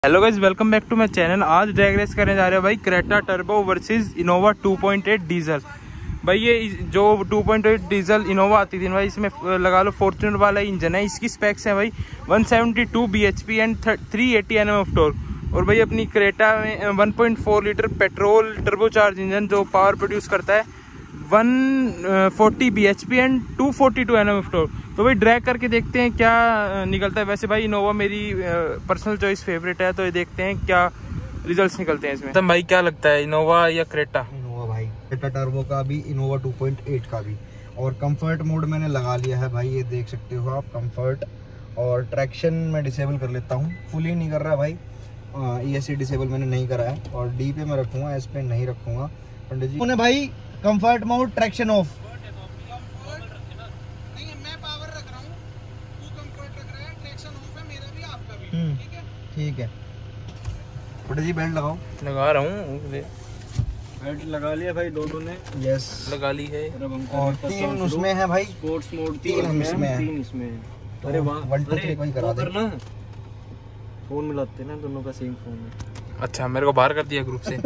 Hello guys, welcome back to my channel. आज drag race करने जा रहे हैं भाई Creta turbo versus Innova 2.8 diesel. भाई ये जो 2.8 डीजल इनोवा आती थी भाई, इसमें लगा लो फॉर्च्यूनर वाला इंजन है। इसकी स्पेक्स है भाई 172 bhp and 380 Nm of torque. और भाई अपनी क्रेटा में 1.4 लीटर पेट्रोल टर्बोचार्ज इंजन जो पावर प्रोड्यूस करता है 140 bhp and 242 Nm of torque. तो भाई ड्रैग करके देखते हैं क्या निकलता है। वैसे भाई इनोवा मेरी पर्सनल चॉइस फेवरेट है, तो ये देखते हैं क्या रिजल्ट्स निकलते हैं इसमें। तो भाई क्या लगता है, इनोवा या क्रेटा? इनोवा भाई, क्रेटा टर्बो का भी, इनोवा 2.8 का भी। और कंफर्ट मोड मैंने लगा लिया है भाई, ये देख सकते हो आप कंफर्ट। और ट्रैक्शन मैं डिसेबल कर लेता हूँ, फुली नहीं कर रहा भाई। ESC डिसेबल मैंने नहीं करा है। और डी पे मैं रखूँगा, एस पे नहीं रखूँगा। पंडित जी उन्हें भाई कंफर्ट मोड, ट्रैक्शन ऑफ। ठीक है पंडित जी, बेल्ट लगाओ। लगा रहा हूँ, बेल्ट लगा लिया भाई दोनों ने। यस, लगा ली है। और 3 उसमें है भाई, स्पोर्ट्स मोड 3 इसमें है। 3 इसमें है। अरे वाह, 1 2 3 कोई करा दे करना। फोन मिलाते ना, दोनों का सेम फोन है। अच्छा, मेरे को बाहर कर दिया ग्रुप से।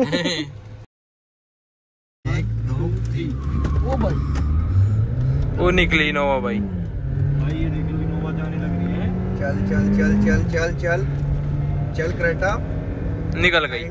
1 2 3। ओ भाई, वो निकली इनोवा भाई। भाई ये देखो इनोवा जाने लग रही है। चल चल चल चल चल चल चल क्रेटा निकल गई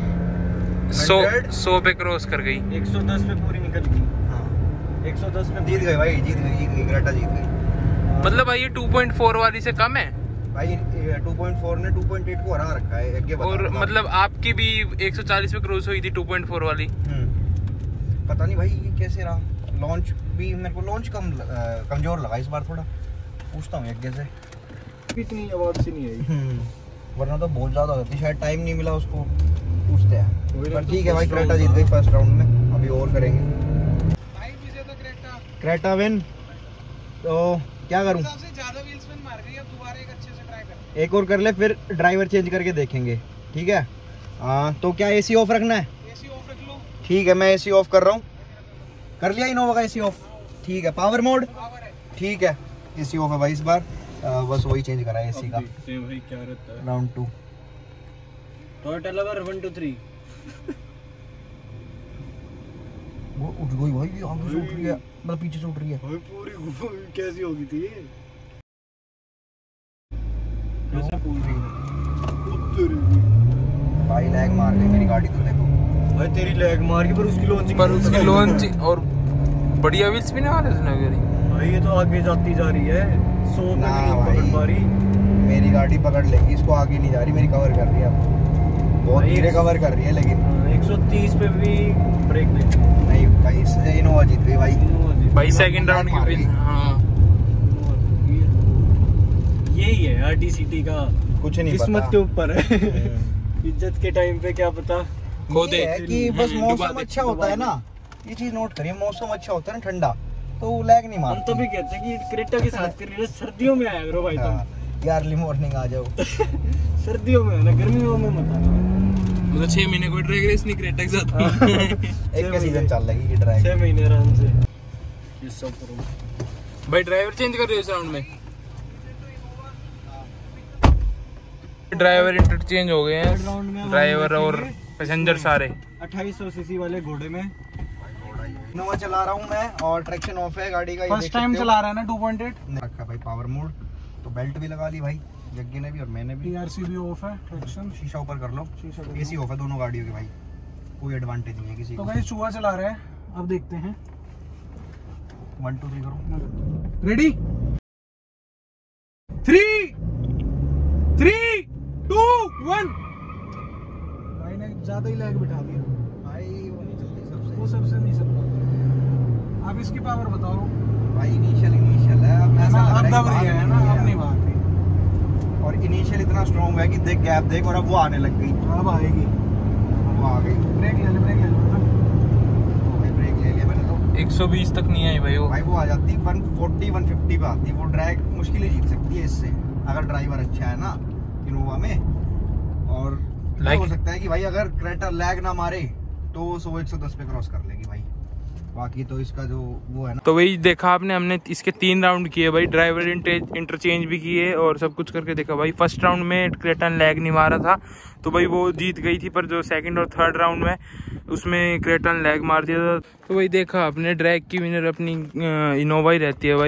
100 पे क्रॉस कर गई। 110 पे पूरी निकल गई। हाँ 110 में जीत गए भाई, जीत गई क्रेटा जीत गई। मतलब भाई ये 2.4 वाली से कम है भाई 2.4 ने 2.8 को हरा रखा है। ये बता और रहा मतलब आपकी भी 140 पे क्रॉस हुई थी 2.4 वाली। पता नहीं भाई ये कैसे रहा। लॉन्च भी मेरे को लॉन्च कमजोर लगा इस बार थोड़ा। पूछता हूँ एक से, इतनी आवाज से नहीं आई। वरना तो बहुत ज्यादा होती, शायद टाइम नहीं मिला उसको। पूछते हैं, पर तो ठीक है भाई, क्रेटा जीत गई फर्स्ट राउंड में। अभी और करेंगे। भाई पीछे तो क्रेटा विन। तो क्या करूं, सबसे ज्यादा व्हील स्पिन मार गई। अब दोबारा एक अच्छे से ट्राई कर। एक और कर ले, फिर ड्राइवर चेंज करके देखेंगे। ठीक है। तो क्या AC ऑफ रखना है? एसी ऑफ रख लो। ठीक है, मैं AC ऑफ कर रहा हूँ। कर लिया इनोवा का AC ऑफ। ठीक है, पावर मोड। ठीक है, AC ऑफ है भाई इस बार। बस वही चेंज करा है AC का। भाई क्या रहता है राउंड 2 टोयोटा लवर 1 2 3। वो उठ गई भाई, आगे से उठ रही है, मतलब पीछे से उठ रही है। भाई पूरी कैसी होगी थी ये? कैसे फूल रही है भाई, लैग मार गई मेरी गाड़ी तो। देखो भाई तेरी लैग मार के, पर उसकी लॉन्च और बढ़िया व्हील्स भी ना आ रहे थे। भाई ये तो आगे जाती जा रही है। 100 ना पे भाई, मारी। मेरी गाड़ी पकड़ लेगी इसको, आगे नहीं जा रही, मेरी कवर कर रही है। बहुत धीरे कवर कर रही है, लेकिन 130 पे भी ब्रेक नहीं। नहीं भाई, इससे इनोवा जीत गई भाई। भाई सेकंड राउंड की भी। हाँ यही है RTCT का, कुछ नहीं किस्मत पता के ऊपर है। इज्जत के टाइम पे क्या पता खो दे। ये है कि बस मौसम अच्छा होता है ना, ये चीज नोट करिए। मौसम अच्छा होता है ना, ठंडा, तो लैग नहीं हम मारती। तो भी कहते हैं कि क्रेटा के साथ कर रही है। सर्दियों में आया करो भाई तुम। ये अर्ली मॉर्निंग आ जाओ। सर्दियों में ना, गर्मियों में मत आना। मतलब 6 महीने कोई ड्रैग रेस नहीं क्रेटा के साथ। एक का सीजन चल रही है ड्राइव। 6 महीने आराम से। ये सब करो भाई। ड्राइवर चेंज कर रहे हो इस राउंड में? ड्राइवर इंटरचेंज हो गए हैं, ड्राइवर और पैसेंजर सारे। 2800 सीसी वाले घोड़े में इनोवा चला रहा हूँ मैं, और ट्रैक्शन ऑफ है गाड़ी का। फर्स्ट टाइम चला रहा है ना 2.8। रखा भाई पावर मोड। तो बेल्ट भी लगा ली भाई, जग्गी ने भी और मैंने भी। TRC भी ऑफ है, ट्रैक्शन शीशा ऊपर कर लो। शीशा AC ऑफ है दोनों गाड़ियों के भाई, कोई एडवांटेज नहीं है किसी तो को। भाई चूहा चला रहे हैं, अब देखते हैं। 1 2 3 करो। रेडी 3 3 2 1। भाई ने ज्यादा ही लैग बिठा दिया भाई वो नहीं चलती सबसे। वो सबसे नहीं चल रहा। अब इसकी पावर बताओ भाई इनिशियल है, अब ऐसा लग अब रहा दब रही है ना, अब नहीं भाग रही। और इनिशियल इतना स्ट्रॉन्ग है कि देख गैप देख, और अब वो आने लग गई। अब आएगी, वो आ गई। ब्रेक ले ले भाई ब्रेक ले लिया मैंने तो। 120 तक नहीं आई भाई वो। भाई वो आ जाती 140 150 पे आती। वो ड्रैग मुश्किल ही जीत सकती है इससे, अगर ड्राइवर अच्छा है ना इनोवा में। और हो सकता है कि भाई अगर क्रेटा लैग ना मारे तो 100 110 पे क्रॉस कर लेगी भाई। बाकी तो इसका जो वो है ना, तो वही देखा आपने, हमने इसके 3 राउंड किए भाई, ड्राइवर इंटरचेंज भी किए और सब कुछ करके देखा भाई। फर्स्ट राउंड में क्रेटा ने लैग नहीं मारा था तो भाई वो जीत गई थी, पर जो सेकंड और थर्ड राउंड में उसमें क्रेटा ने लैग मार दिया था। तो वही देखा आपने, ड्रैग की विनर अपनी इनोवा ही रहती है भाई।